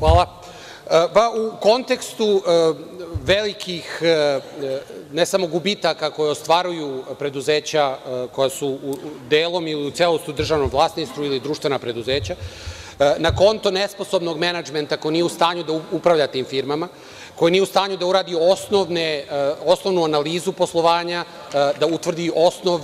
Hvala. U kontekstu velikih, ne samo gubitaka koje ostvaruju preduzeća koja su delom ili u celosti u državnom vlasništvu ili društvena preduzeća, na konto nesposobnog menadžmenta koji nije u stanju da upravlja tim firmama, koji nije u stanju da uradi osnovnu analizu poslovanja, da utvrdi osnov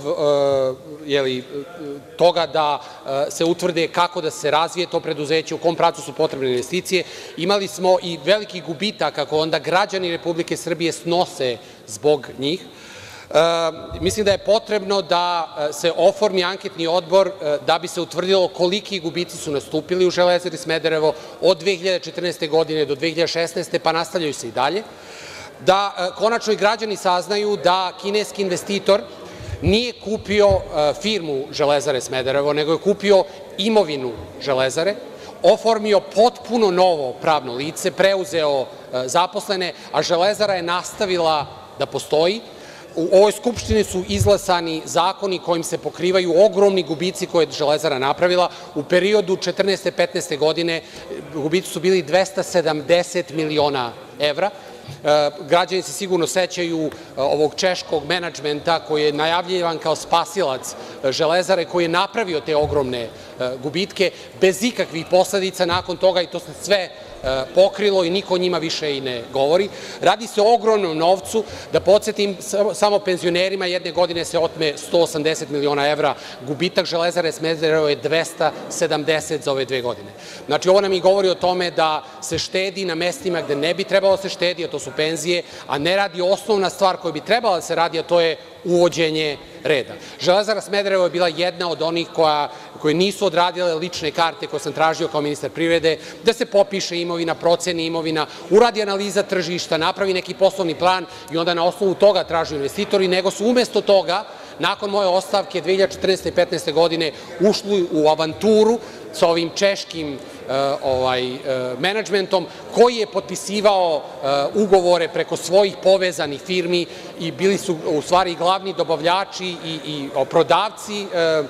toga da se utvrde kako da se razvije to preduzeće, u kom pravcu su potrebne investicije. Imali smo i velikih gubitaka koje onda građani Republike Srbije snose zbog njih. Mislim da je potrebno da se oformi anketni odbor da bi se utvrdilo koliki gubici su nastupili u Železari Smederevo od 2014. godine do 2016. pa nastavljaju se i dalje, da konačno i građani saznaju da kineski investitor nije kupio firmu Železare Smederevo, nego je kupio imovinu Železare, oformio potpuno novo pravno lice, preuzeo zaposlene, a Železara je nastavila da postoji. U ovoj Skupštini su izglasani zakoni kojim se pokrivaju ogromni gubici koje je Železara napravila. U periodu 2014. – 2015. godine gubici su bili 270 miliona evra. Građani se sigurno sećaju ovog češkog menadžmenta koji je najavljivan kao spasilac Železare, koji je napravio te ogromne gubitke bez ikakvih posledica nakon toga i to se sve pokrilo i niko o njima više i ne govori. Radi se o ogromnom novcu. Da podsetim, samo penzionerima jedne godine se otme 180 miliona evra, gubitak Železare Smederevo je 270 za ove 2 godine. Znači, ovo nam i govori o tome da se štedi na mestima gde ne bi trebalo da se štedi, a to su penzije, a ne radi osnovna stvar koja bi trebala da se radi, a to je uvođenje reda. Železara Smederevo je bila jedna od onih koje nisu odradile lične karte koje sam tražio kao ministar privrede, da se popiše imovina, proceni imovina, uradi analiza tržišta, napravi neki poslovni plan i onda na osnovu toga traže investitori, nego su umesto toga, nakon moje ostavke 2014. i 2015. godine, ušli u avanturu sa ovim češkim menadžmentom koji je potpisivao ugovore preko svojih povezanih firmi i bili su u stvari glavni dobavljači i prodavci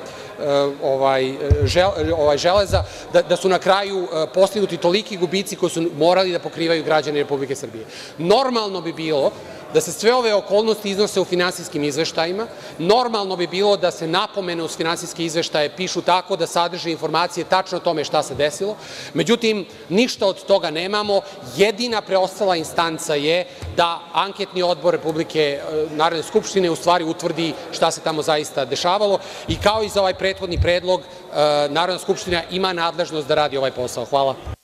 železa, da su na kraju postignuti toliki gubici koji su morali da pokrivaju građani Republike Srbije. Normalno bi bilo da se sve ove okolnosti iznose u finansijskim izveštajima, normalno bi bilo da se napomene uz finansijske izveštaje pišu tako da sadrže informacije tačno o tome šta se desilo, međutim, ništa od toga nemamo. Jedina preostala instanca je da anketni odbor Narodne skupštine u stvari utvrdi šta se tamo zaista dešavalo i kao i za ovaj prethodni predlog, Narodna skupština ima nadležnost da radi ovaj posao. Hvala.